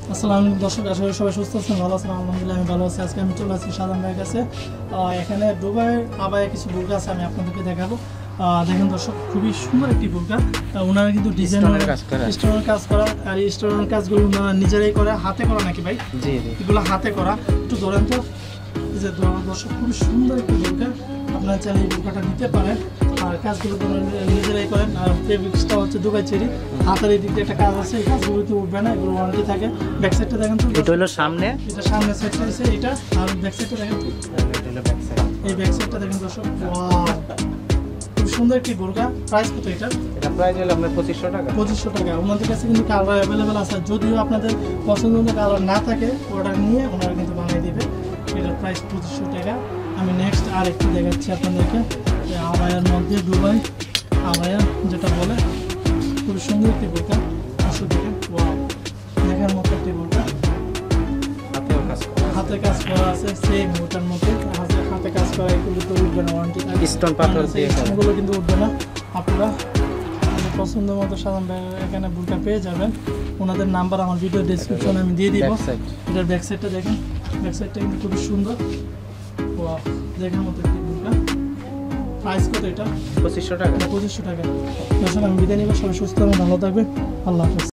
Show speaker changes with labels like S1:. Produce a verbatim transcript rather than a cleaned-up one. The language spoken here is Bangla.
S1: আসসালামু আলাইকুম দর্শক, আশা করি সবাই সুস্থ আছেন, ভালো আছেন। আলহামদুলিল্লাহ আমি ভালো আছি। আজকে আমি চলে আসছি সাধারণ ভাইয়ের কাছে। এখানে দুবাইয়ের আবায়ে কিছু বোরকা আছে, আমি আপনাদেরকে দেখাবো। দেখেন দর্শক, খুবই সুন্দর একটি বোরকা। ওনারা কিন্তু ডিজাইনের কাজ করা, স্টোনের কাজ করা, আর এই স্টোনের কাজগুলো ওনারা নিজেরাই করে, হাতে করা নাকি ভাই? জি জি, এগুলো হাতে করা। একটু ধরেন তো, যে দর্শক, খুবই সুন্দর একটি বোরকা। আপনারা চাইলে এই বোরকাটা নিতে পারেন। আর কাজগুলো তো নিজেরাই করেন। আর ফেব্রিক্সটা হচ্ছে দুবাই চেরি। হাতের এই দিক দিয়ে একটা কাজ আছে, এই কাজগুলো তো উঠবে না, এগুলো ওয়ারেন্টি থাকে। ব্যাক সাইডটা দেখেন তো,
S2: এটা হলো সামনে,
S1: এটা সামনে সাইডটা আছে এটা। আর ব্যাক সাইডটা দেখেন তো,
S2: এটা হলো ব্যাক সাইড।
S1: এই ব্যাক সাইডটা দেখেন দর্শক, ওয়াও, খুব সুন্দর একটি বোরকা। প্রাইস কত এটা?
S2: এটা প্রাইস হলো আপনার পঁচিশশো টাকা।
S1: পঁচিশশো টাকা। ওনাদের কাছে কিন্তু কালার অ্যাভেলেবেল আছে। যদিও আপনাদের পছন্দ মতো কালার না থাকে, অর্ডার নিয়ে ওনারা কিন্তু বানিয়ে দিবে। এটার প্রাইস পঁচিশশো টাকা। আমি নেক্সট আর একটু দেখাচ্ছি আপনাদেরকে। আবায়ার মধ্যে দুবাই আবায়া যেটা বলে, খুব সুন্দর একটি বোরকা। পাঁচশো টাকা। ওয়াও, দেখার মতো একটি বোরকা।
S2: হাতেও কাজ করা,
S1: হাতে কাজ করা আছে সেম বোরকার মধ্যে। হাতে হাতে কাজ করা, এগুলো তো উঠবে না, ওয়ারেন্টি থাকে।
S2: স্টোন পাথর দিয়ে করা,
S1: এগুলো কিন্তু উঠবে না। আপনারা পছন্দ মতো সাধারণ এখানে বোরকা পেয়ে যাবেন। ওনাদের নাম্বার আমার ভিডিও ডেসক্রিপশনে আমি দিয়ে দিব। এটার ব্যাক সাইডটা দেখেন, ব্যাক সাইডটা কিন্তু খুবই সুন্দর। ওয়াও, দেখার মতো একটি বোরকা। প্রাইস কত এটা?
S2: পঁচিশশো টাকা।
S1: পঁচিশশো টাকা। দর্শক, আমি বিদায় নিব। সবাই সুস্থ এবং ভালো থাকবে। আল্লাহ হাফেজ।